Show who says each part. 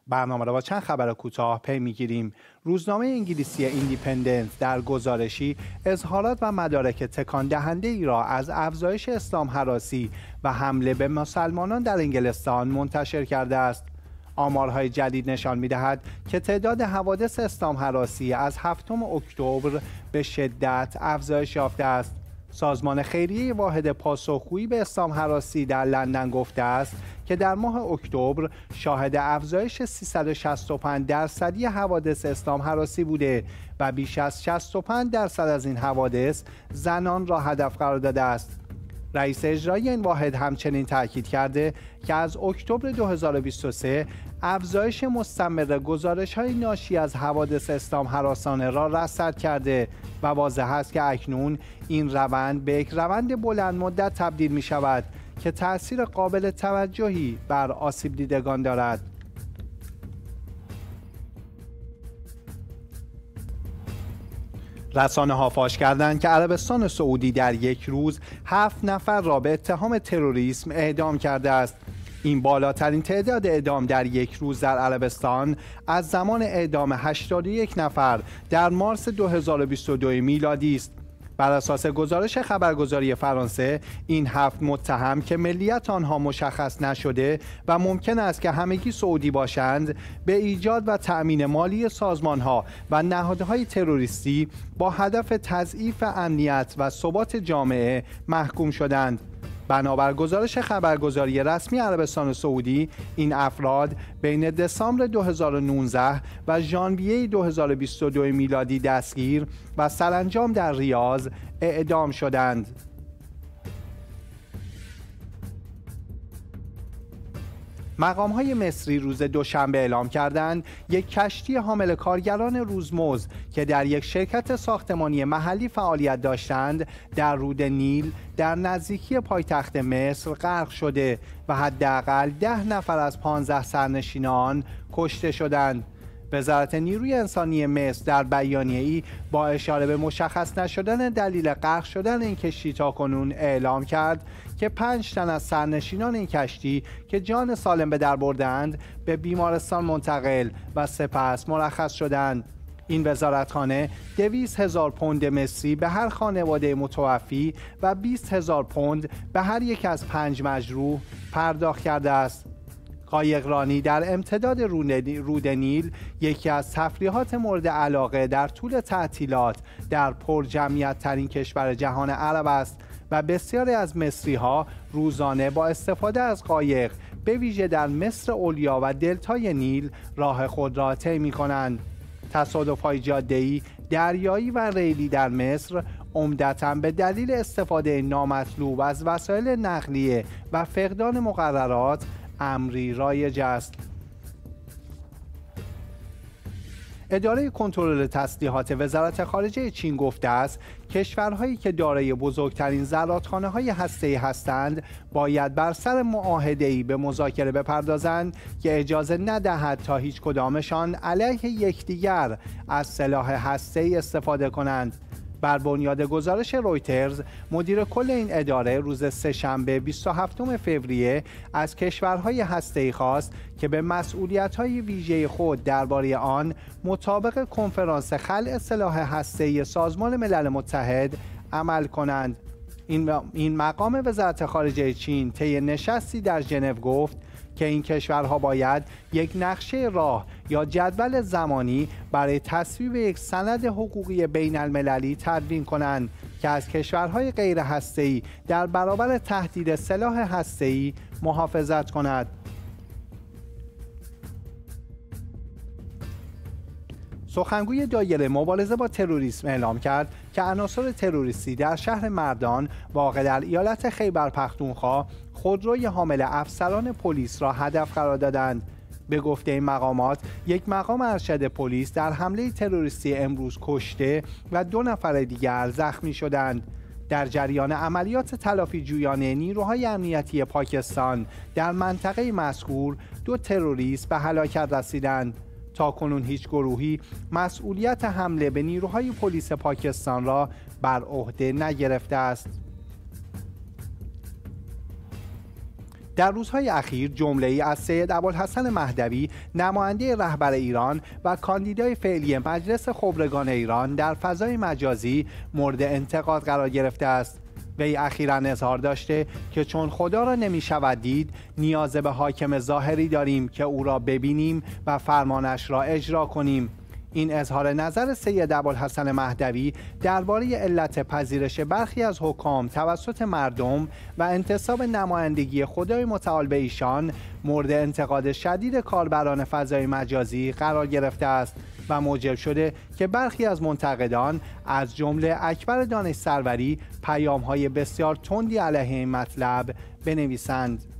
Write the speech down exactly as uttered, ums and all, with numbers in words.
Speaker 1: برنامه را با چند خبر کوتاه پی میگیریم. روزنامه انگلیسی ایندیپندنت در گزارشی اظهارات و مدارک تکان دهنده ای را از افزایش اسلام هراسی و حمله به مسلمانان در انگلستان منتشر کرده است. آمارهای جدید نشان می‌دهد که تعداد حوادث اسلام هراسی از هفتم اکتبر به شدت افزایش یافته است. سازمان خیریه واحد پاسخگویی به اسلام هراسی در لندن گفته است که در ماه اکتبر شاهد افزایش سیصد و شصت و پنج درصدی حوادث اسلام هراسی بوده و بیش از شصت و پنج درصد از این حوادث زنان را هدف قرار داده است. رئیس اجرایی این واحد همچنین تاکید کرده که از اکتبر دو هزار و بیست و سه افزایش مستمر گزارش‌های ناشی از حوادث اسلام هراسانه را رصد کرده و واضح است که اکنون این روند به یک روند بلند مدت تبدیل می شود که تأثیر قابل توجهی بر آسیب دیدگان دارد. رسانه‌ها فاش کردند که عربستان سعودی در یک روز هفت نفر را به اتهام تروریسم اعدام کرده است. این بالاترین تعداد اعدام در یک روز در عربستان از زمان اعدام هشتاد و یک نفر در مارس دو هزار و بیست و دو میلادی است. بر اساس گزارش خبرگزاری فرانسه، این هفت متهم که ملیت آنها مشخص نشده و ممکن است که همگی سعودی باشند، به ایجاد و تأمین مالی سازمانها و نهادهای تروریستی با هدف تضعیف امنیت و ثبات جامعه محکوم شدند. بنابر گزارش خبرگزاری رسمی عربستان سعودی، این افراد بین دسامبر دو هزار و نوزده و ژانویه دو هزار و بیست و دو میلادی دستگیر و سرانجام در ریاض اعدام شدند. مقام‌های مصری روز دوشنبه اعلام کردند یک کشتی حامل کارگران روزمزد که در یک شرکت ساختمانی محلی فعالیت داشتند در رود نیل در نزدیکی پایتخت مصر غرق شده و حداقل ده نفر از پانزده سرنشینان کشته شدند. وزارت نیروی انسانی مصر در بیانیه‌ای با اشاره به مشخص نشدن دلیل غرق شدن این کشتی تاکنون اعلام کرد که پنج تن از سرنشینان این کشتی که جان سالم به در بردند به بیمارستان منتقل و سپس مرخص شدند. این وزارتخانه دویست هزار پوند مصری به هر خانواده متوفی و بیست هزار پوند به هر یک از پنج مجروح پرداخت کرده است. قایقرانی در امتداد رود نیل یکی از تفریحات مورد علاقه در طول تعطیلات در پرجمعیت ترین کشور جهان عرب است و بسیاری از مصری ها روزانه با استفاده از قایق به ویژه در مصر اولیا و دلتای نیل راه خود را طی می‌کنند. تصادف‌های جاده‌ای، دریایی و ریلی در مصر عمدتاً به دلیل استفاده نامطلوب از وسایل نقلیه و فقدان مقررات امری رایج است. اداره کنترل تسلیحات وزارت خارجه چین گفته است کشورهایی که دارای بزرگترین زرادخانه‌های هسته‌ای هستند باید بر سر معاهده‌ای به مذاکره بپردازند که اجازه ندهد تا هیچ کدامشان علیه یکدیگر از سلاح هسته‌ای استفاده کنند. بر بنیاد گزارش رویترز، مدیر کل این اداره روز سه‌شنبه بیست و هفتم فوریه از کشورهای هسته‌ای خواست که به مسئولیت‌های ویژه خود درباره آن مطابق کنفرانس خلع سلاح هسته‌ای سازمان ملل متحد عمل کنند. این این مقام وزارت خارجه چین طی نشستی در ژنو گفت که این کشورها باید یک نقشه راه یا جدول زمانی برای تصویب یک سند حقوقی بین المللی تدوین کنند که از کشورهای غیر هسته‌ای در برابر تهدید سلاح هسته‌ای محافظت کند. سخنگوی دایره مبارزه با تروریسم اعلام کرد که عناصر تروریستی در شهر مردان واقع در ایالت خیبر پختونخوا خودروی حامل افسران پلیس را هدف قرار دادند. به گفته این مقامات، یک مقام ارشد پلیس در حمله تروریستی امروز کشته و دو نفر دیگر زخمی شدند. در جریان عملیات تلافی جویانه نیروهای امنیتی پاکستان در منطقه مذکور دو تروریست به هلاکت رسیدند. تاکنون هیچ گروهی مسئولیت حمله به نیروهای پلیس پاکستان را بر عهده نگرفته است. در روزهای اخیر جمله‌ای از سید ابوالحسن مهدوی، نماینده رهبر ایران و کاندیدای فعلی مجلس خبرگان ایران در فضای مجازی مورد انتقاد قرار گرفته است. وی اخیراً اظهار داشته که چون خدا را نمی شود دید، نیاز به حاکم ظاهری داریم که او را ببینیم و فرمانش را اجرا کنیم. این اظهار نظر سید ابوالحسن مهدوی درباره علت پذیرش برخی از حکام توسط مردم و انتصاب نمایندگی خدای متعال به ایشان مورد انتقاد شدید کاربران فضای مجازی قرار گرفته است و موجب شده که برخی از منتقدان از جمله اکبر دانش سروری پیام‌های بسیار تندی علیه این مطلب بنویسند.